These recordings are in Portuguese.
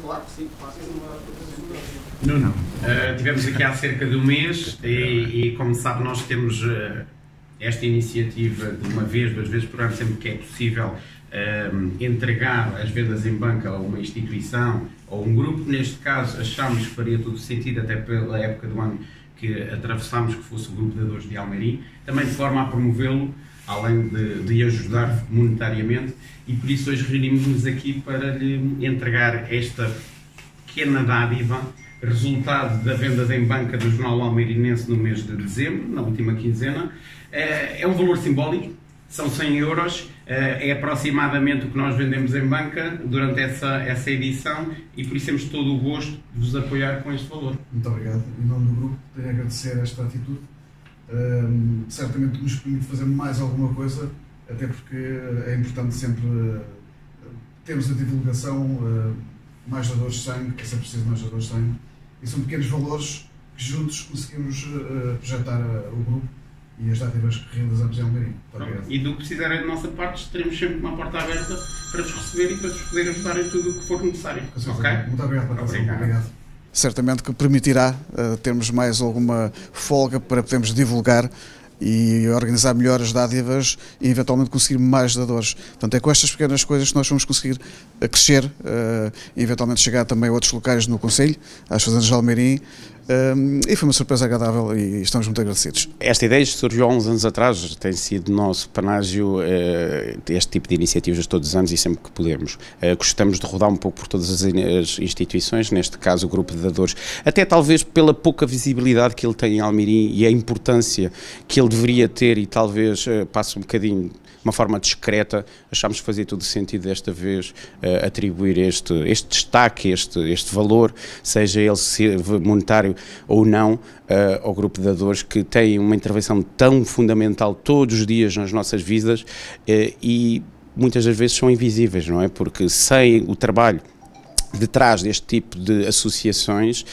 Claro que sim, Nuno, tivemos aqui há cerca de um mês e como sabe, nós temos esta iniciativa de uma vez, 2 vezes por ano, sempre que é possível, entregar as vendas em banca a uma instituição ou um grupo. Neste caso, achámos que faria todo o sentido, até pela época do ano que atravessámos, que fosse o Grupo de Dadores de Almeirim, também de forma a promovê-lo, além de ajudar monetariamente, e por isso hoje reunimos-nos aqui para lhe entregar esta pequena dádiva, resultado da venda em banca do Jornal Almeirinense no mês de dezembro, na última quinzena. É um valor simbólico, são 100 euros, é aproximadamente o que nós vendemos em banca durante essa edição, e por isso temos todo o gosto de vos apoiar com este valor. Muito obrigado. Em nome do grupo, tenho a agradecer esta atitude. Certamente nos permite fazer mais alguma coisa, até porque é importante sempre termos a divulgação, mais dadores de sangue, que é sempre preciso mais dadores de sangue, e são pequenos valores que juntos conseguimos projetar o grupo e as dádivas que realizamos em Almeirim. E do que precisarem da nossa parte, estaremos sempre com uma porta aberta para vos receber e para vos poder ajudar em tudo o que for necessário. Okay? Muito obrigado pela atenção. Obrigado. Certamente que permitirá termos mais alguma folga para podermos divulgar e organizar melhor as dádivas e eventualmente conseguir mais dadores. Portanto, é com estas pequenas coisas que nós vamos conseguir crescer e eventualmente chegar também a outros locais no Conselho, às fazendas de Almeirim. E foi uma surpresa agradável e estamos muito agradecidos. Esta ideia surgiu há uns anos atrás, tem sido nosso panágio este tipo de iniciativas todos os anos e sempre que podemos. Gostamos de rodar um pouco por todas as instituições, neste caso o Grupo de Dadores, até talvez pela pouca visibilidade que ele tem em Almeirim e a importância que ele deveria ter, e talvez passe um bocadinho de uma forma discreta. Achámos que fazia todo o sentido desta vez atribuir este destaque, este valor, seja ele monetário ou não, ao Grupo de Dadores, que tem uma intervenção tão fundamental todos os dias nas nossas vidas e muitas das vezes são invisíveis, não é? Porque sem o trabalho detrás deste tipo de associações,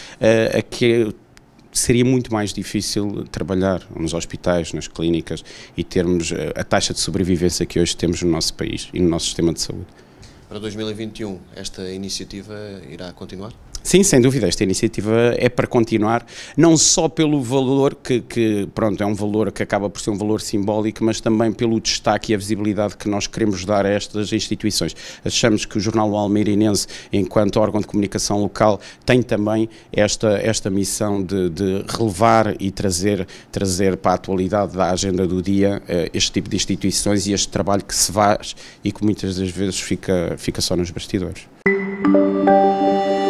seria muito mais difícil trabalhar nos hospitais, nas clínicas e termos a taxa de sobrevivência que hoje temos no nosso país e no nosso sistema de saúde. Para 2021, esta iniciativa irá continuar? Sim, sem dúvida, esta iniciativa é para continuar, não só pelo valor, que pronto, é um valor que acaba por ser um valor simbólico, mas também pelo destaque e a visibilidade que nós queremos dar a estas instituições. Achamos que o Jornal Almeirinense, enquanto órgão de comunicação local, tem também esta missão de relevar e trazer para a atualidade da agenda do dia este tipo de instituições e este trabalho que se faz e que muitas das vezes fica só nos bastidores.